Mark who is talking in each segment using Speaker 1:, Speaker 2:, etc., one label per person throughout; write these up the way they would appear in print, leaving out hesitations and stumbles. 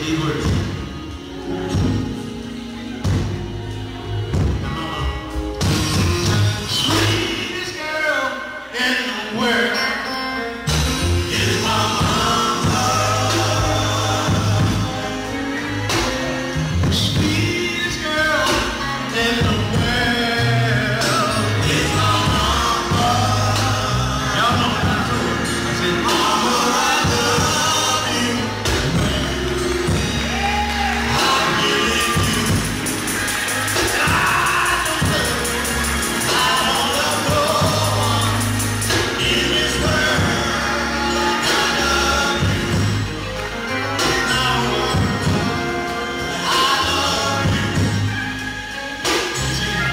Speaker 1: these words. Sweetest girl in the world is my mama. Sweetest girl in the world is my mama. Y'all know what I'm doing. I said, Mama, I love you. I really do. I don't love no one in this world. I love you. Now I love you. See,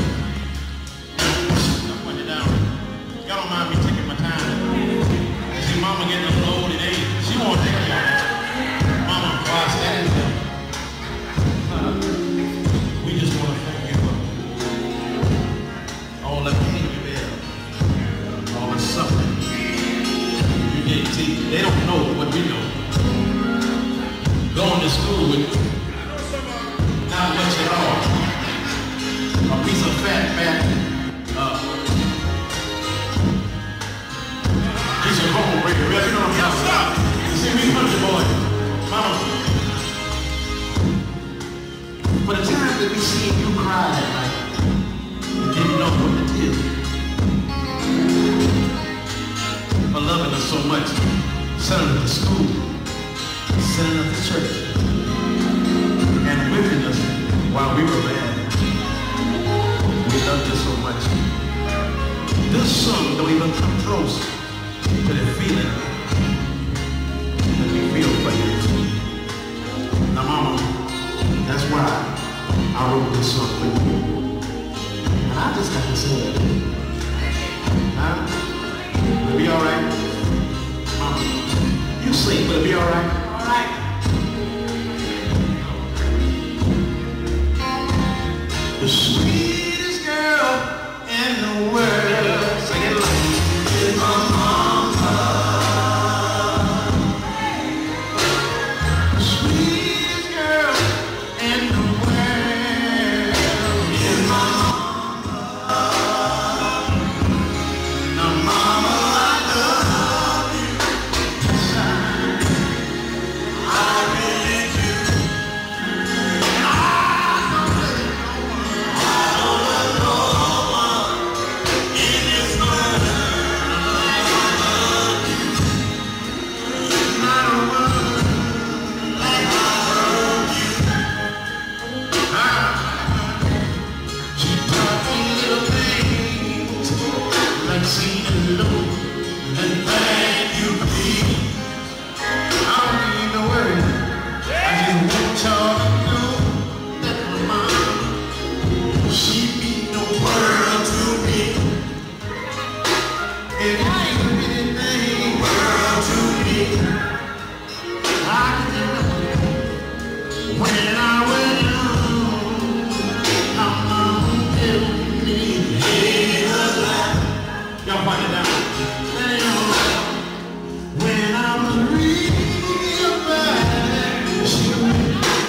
Speaker 1: I'm putting it down. Y'all don't mind me taking my time. You see, Mama getting a load at 8. She won't take it long. Mama, while I stand there, we just want to thank you for all the pain you bear, all the suffering you did. See, they don't know what we know. Going to school with not much at all. A piece of fat, piece of bone breaker. You know what I'm talking about? You see, we country boys. Mama, for the time that we seen you cry that night, we didn't know what to do. For loving us so much, sending us to school, sending us to church, and whipping us while we were bad. We loved you so much. This song don't even come close to the feeling that we feel for you. Now, Mama, that's why I wrote this song for you. And I just got to say it. Huh? Will it be all right? Mama, you sing. Will it be all right? All right. The sweetest girl in the world. Sing it like is my mama. The sweetest girl in the world is my mama. Now, Mama, I love you. I really do. I don't love no one in this world. Not a word like I love you. She taught me little things like saying hello and thank you, please. I don't need no words. I just want y'all to know that my mom, she mean the world to me. If you think of anything, world to me. I can remember when I was young, my mom told me, hey, y'all find it down. When I was real bad, she went,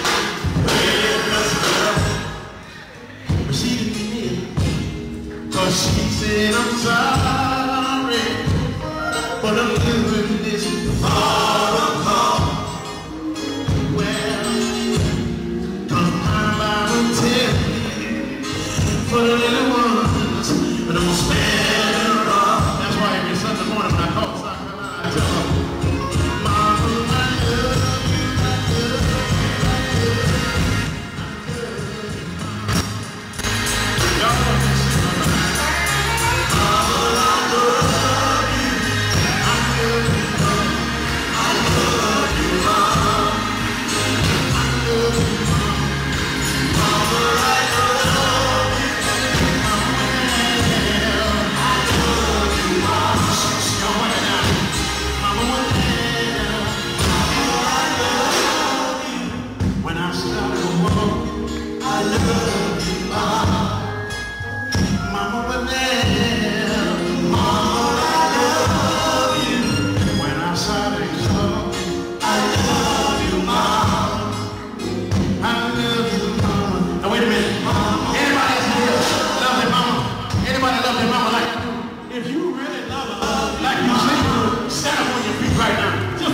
Speaker 1: but she didn't mean it. 'Cause she said, I'm sorry, but I'm doing this all alone. Well,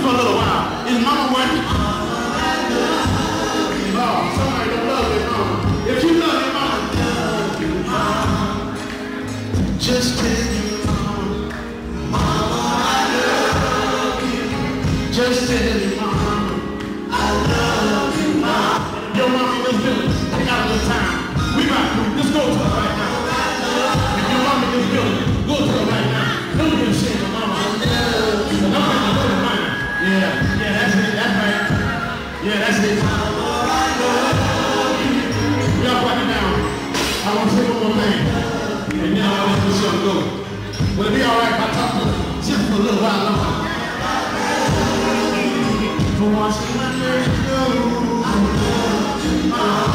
Speaker 1: for a little while. Is mama working? Oh, somebody don't love their mama. If you love your mama, just tell your mama, I love you. Just tell your mama, I love you, mama. Your mama in this building, take out a little time. We about to, let's go to her right now. If your mama in this building, go to her right now. Don't get ashamed of mama. Yeah, that's it, that's right. Yeah, that's it. Y'all put it down. I want to say one more thing. And then I'll let this show go. Will it be all right if I talk to her just for a little while longer? For watching my nerves go.